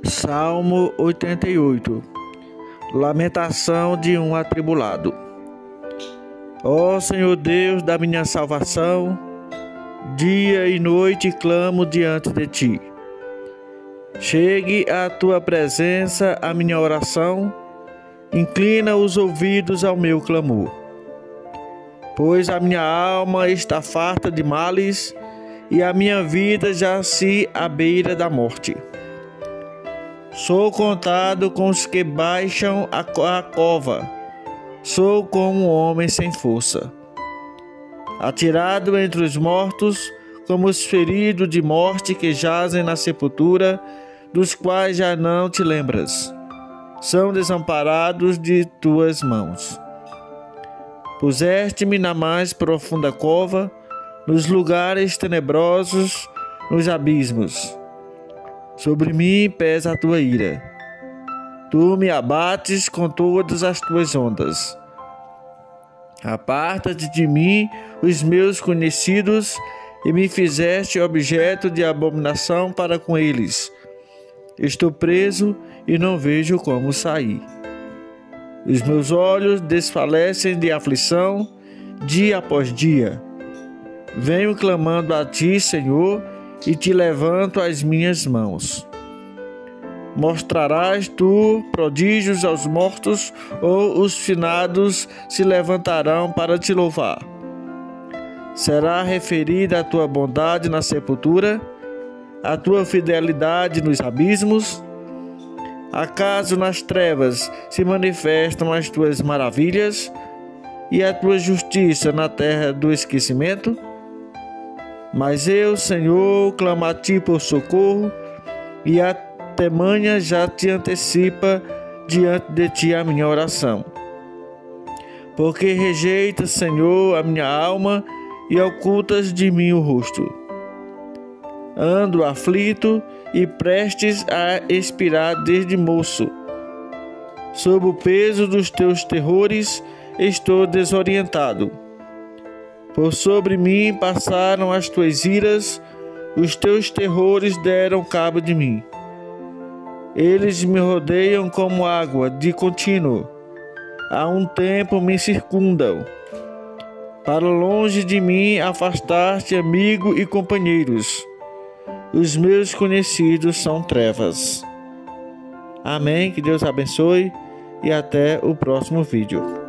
Salmo 88. Lamentação de um atribulado. Ó Senhor Deus da minha salvação, dia e noite clamo diante de Ti. Chegue à Tua presença a minha oração, inclina os ouvidos ao meu clamor. Pois a minha alma está farta de males e a minha vida jace à beira da morte. Sou contado com os que baixam a cova, sou como um homem sem força. Atirado entre os mortos, como os feridos de morte que jazem na sepultura, dos quais já não te lembras. São desamparados de tuas mãos. Puseste-me na mais profunda cova, nos lugares tenebrosos, nos abismos. Sobre mim pesa a tua ira. Tu me abates com todas as tuas ondas. Aparta-te de mim os meus conhecidos e me fizeste objeto de abominação para com eles. Estou preso e não vejo como sair. Os meus olhos desfalecem de aflição dia após dia. Venho clamando a ti, Senhor, e te levanto as minhas mãos. Mostrarás tu prodígios aos mortos, ou os finados se levantarão para te louvar? Será referida a tua bondade na sepultura, a tua fidelidade nos abismos? Acaso nas trevas se manifestam as tuas maravilhas e a tua justiça na terra do esquecimento? Mas eu, Senhor, clamo a ti por socorro, e a temanha já te antecipa diante de ti a minha oração. Porque rejeitas, Senhor, a minha alma e ocultas de mim o rosto. Ando aflito e prestes a expirar desde moço. Sob o peso dos teus terrores estou desorientado. Por sobre mim passaram as tuas iras, os teus terrores deram cabo de mim. Eles me rodeiam como água de contínuo, há um tempo me circundam. Para longe de mim afastaste amigo e companheiros, os meus conhecidos são trevas. Amém, que Deus abençoe e até o próximo vídeo.